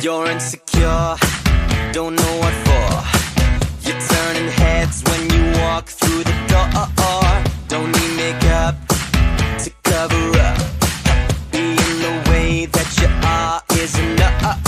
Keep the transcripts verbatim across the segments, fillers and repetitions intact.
You're insecure, don't know what for. You're turning heads when you walk through the door. Don't need makeup to cover up. Being the way that you are is enough.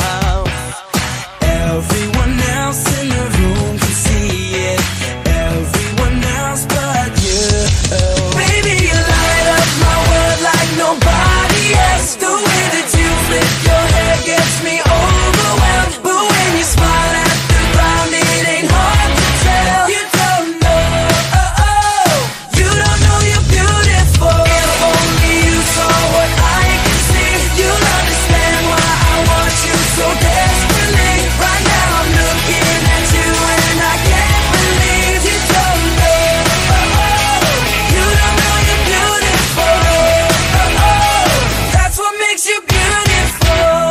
Everyone else in the room can see it, everyone else but you. Baby, you light up my world like nobody else. The way that you flip your hair gets me overwhelmed. But when you smile at the ground, it ain't hard to tell. You don't know, oh, oh, you don't know you're beautiful. If only you saw what I can see, you'll understand why I want you so desperately. Right now I'm looking at you and I can't believe you don't know, oh, oh, you don't know you're beautiful, oh, oh, that's what makes you beautiful.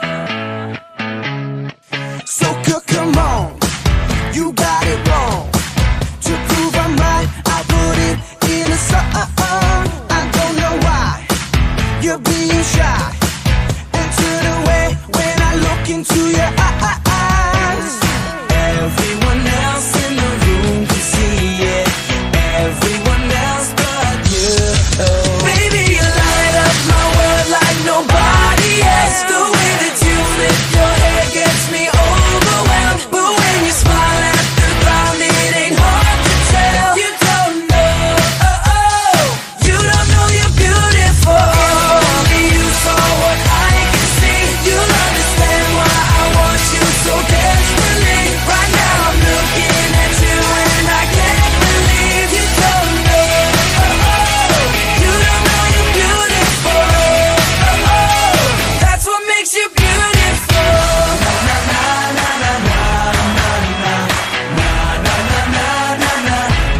So girl, come on, you got it wrong. To prove I'm right, I put it in a song. I don't know why you're being shy and turn away when I look into your eyes. Everyone else in the room can see it, everyone else but you. Baby, you light up my world like nobody else. The way that you flip your hair gets me overwhelmed. But when you smile at the ground, it ain't hard to tell. You don't know, oh, oh, you don't know you're beautiful. If only you saw what I can see, you'll understand why I want you so desperately. Right now I'm looking at you and I can't believe you don't know, oh, oh, you don't know you're beautiful, oh, oh, that's what makes you beautiful. Na na na na na na na na na na na na na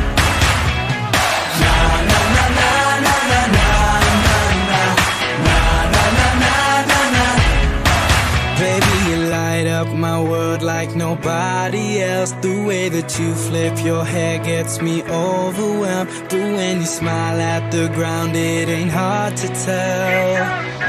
na na na na na na. Baby, you light up my world like nobody else. The way that you flip your hair gets me overwhelmed. But when you smile at the ground, it ain't hard to tell.